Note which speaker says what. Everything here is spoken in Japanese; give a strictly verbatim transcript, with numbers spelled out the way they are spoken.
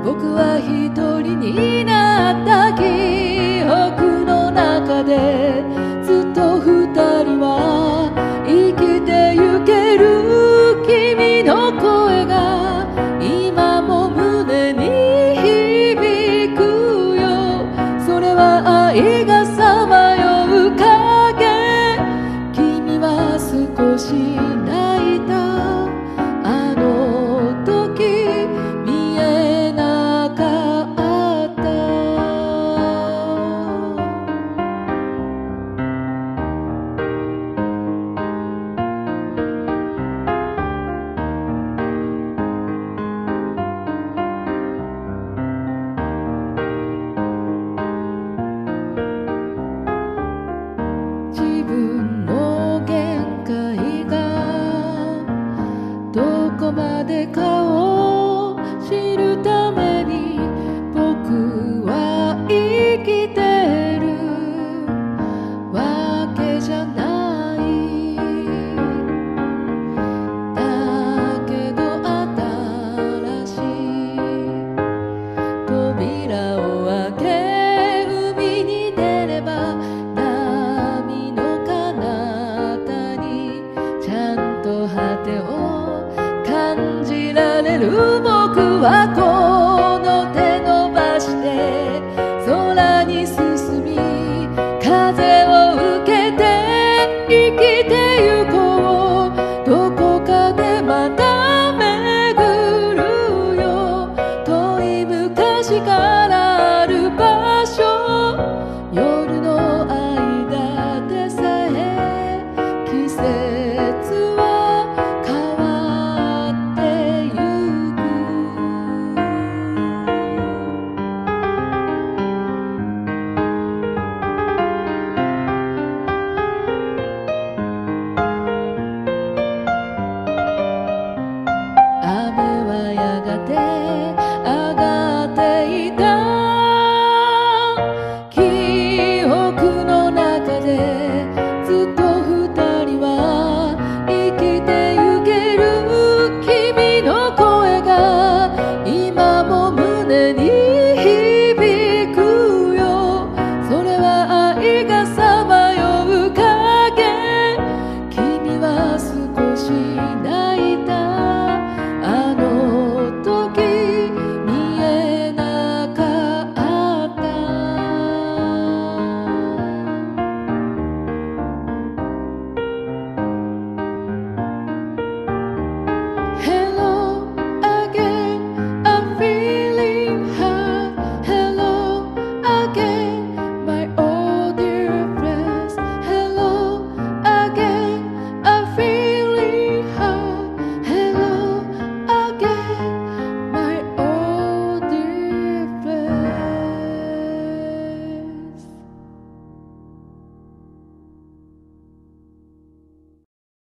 Speaker 1: 僕は一人になった記憶の中でずっと二人は生きてゆける。君の声が今も胸に響くよ。それは愛がさまよう影。君は少し泣いた。あの時見えなかった。自分の限界がどこまでかを知るために僕は生きてるわけじゃない。だけど新しい扉を開け海に出れば波の彼方にちゃんと果てを感じられる。僕はこの手伸ばして空に進み風を受けて生きてゆこう。どこかでまた巡るよ。遠い昔から